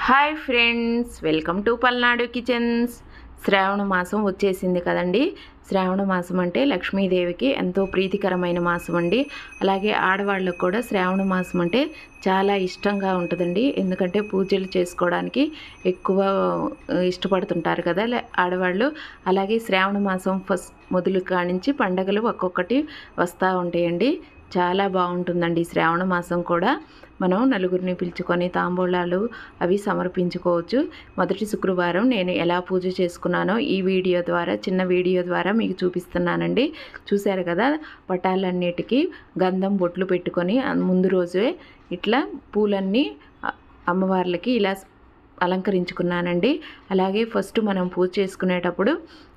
Hi friends, welcome to Palnadu kitchens. శ్రావణ మాసం వచ్చేసింది కదండి. శ్రావణ మాసం అంటే లక్ష్మీదేవికి ఎంతో ప్రీతికరమైన మాసం అండి. అలాగే ఆడవాళ్ళకు కూడా శ్రావణ మాసం అంటే చాలా ఇష్టంగా ఉంటుందండి. ఎందుకంటే పూజలు చేసుకోవడానికి ఎక్కువ ఇష్టపడుతుంటారు కదా ఆడవాళ్ళు. అలాగే శ్రావణ మాసం ఫస్ట్ మొదలు కానించి పండగలు ఒక్కొక్కటి వస్తూ ఉంటాయండి. చాలా బాగుంటుందండి శ్రావణ మాసం కూడా. మనం నలుగురిని పిలుచుకొని తాంబూలాలు అవి సమర్పించుకోవచ్చు. మొదటి శుక్రవారం నేను ఎలా పూజ చేసుకున్నానో ఈ వీడియో ద్వారా, చిన్న వీడియో ద్వారా మీకు చూపిస్తున్నానండి. చూశారు కదా, పటాలన్నిటికీ గంధం బొట్లు పెట్టుకొని ముందు రోజే ఇట్లా పూలన్నీ అమ్మవార్లకి ఇలా అలంకరించుకున్నానండి. అలాగే ఫస్ట్ మనం పూజ చేసుకునేటప్పుడు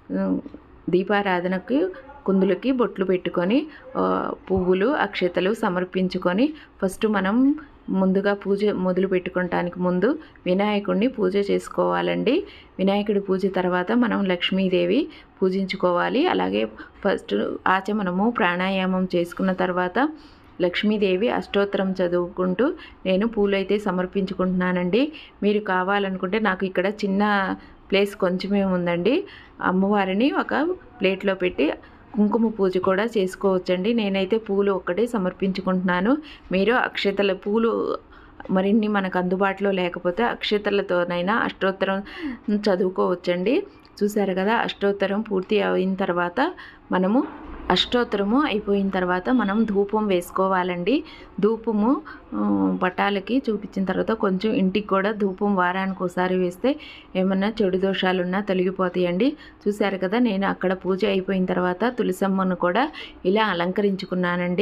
దీపారాధనకు కుందులకి బొట్లు పెట్టుకొని పువ్వులు అక్షతలు సమర్పించుకొని ఫస్ట్ మనం ముందుగా పూజ మొదలు పెట్టుకోవటానికి ముందు వినాయకుడిని పూజ చేసుకోవాలండి. వినాయకుడి పూజ తర్వాత మనం లక్ష్మీదేవి పూజించుకోవాలి. అలాగే ఫస్ట్ ఆచమనము ప్రాణాయామం చేసుకున్న తర్వాత లక్ష్మీదేవి అష్టోత్తరం చదువుకుంటూ నేను పూలైతే సమర్పించుకుంటున్నానండి. మీరు కావాలనుకుంటే నాకు ఇక్కడ చిన్న ప్లేస్ కొంచెమే ఉందండి. అమ్మవారిని ఒక ప్లేట్లో పెట్టి కుంకుమ పూజ కూడా చేసుకోవచ్చండి. నేనైతే పూలు ఒక్కటే సమర్పించుకుంటున్నాను. మీరు అక్షతల పూలు మరిన్ని మనకు అందుబాటులో లేకపోతే అక్షతలతోనైనా అష్టోత్తరం చదువుకోవచ్చండి. చూసారు కదా, అష్టోత్తరం పూర్తి అయిన తర్వాత మనము అష్టోత్తరము అయిపోయిన తర్వాత మనం ధూపం వేసుకోవాలండి. ధూపము పటాలకి చూపించిన తర్వాత కొంచెం ఇంటికి కూడా ధూపం వారానికి ఒకసారి వేస్తే ఏమన్నా చెడు దోషాలున్నా తొలగిపోతాయండి. చూశారు కదా, నేను అక్కడ పూజ అయిపోయిన తర్వాత తులసమ్మను కూడా ఇలా అలంకరించుకున్నానండి.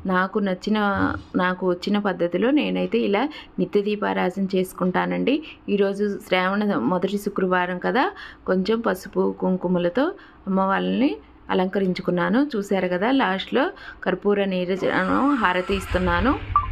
నాకు వచ్చిన పద్ధతిలో నేనైతే ఇలా నిత్య దీపారాధన చేసుకుంటానండి. ఈరోజు శ్రావణ మొదటి శుక్రవారం కదా, కొంచెం పసుపు కుంకుమలతో అమ్మవారిని అలంకరించుకున్నాను. చూశారు కదా, లాస్ట్లో కర్పూర నీరాజనం హారతి ఇస్తున్నాను.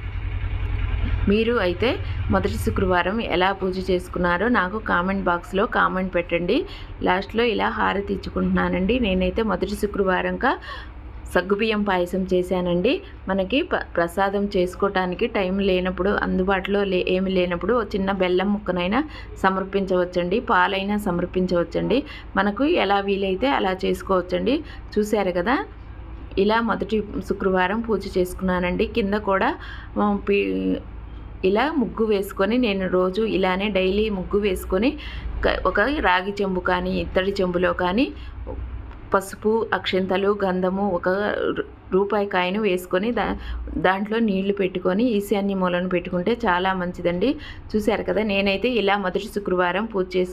మీరు అయితే మొదటి శుక్రవారం ఎలా పూజ చేసుకున్నారో నాకు కామెంట్ బాక్స్లో కామెంట్ పెట్టండి. లాస్ట్లో ఇలా హారతి ఇచ్చుకుంటున్నానండి. నేనైతే మొదటి శుక్రవారంగా సగ్గుబియ్యం పాయసం చేశానండి. మనకి ప్రసాదం చేసుకోవటానికి టైం లేనప్పుడు, అందుబాటులో ఏమి లేనప్పుడు చిన్న బెల్లం ముక్కనైనా సమర్పించవచ్చండి, పాలైనా సమర్పించవచ్చండి. మనకు ఎలా వీలైతే అలా చేసుకోవచ్చండి. చూశారు కదా, ఇలా మొదటి శుక్రవారం పూజ చేసుకున్నానండి. కింద కూడా ఇలా ముగ్గు వేసుకొని, నేను రోజు ఇలానే డైలీ ముగ్గు వేసుకొని ఒక రాగి చెంబు కానీ ఇత్తడి చెంబులో కానీ పసుపు అక్షంతలు గంధము ఒక రూపాయి కాయను వేసుకొని దాంట్లో నీళ్లు పెట్టుకొని ఈశాన్య మూలను పెట్టుకుంటే చాలా మంచిదండి. చూశారు కదా, నేనైతే ఇలా మొదటి శుక్రవారం పూజ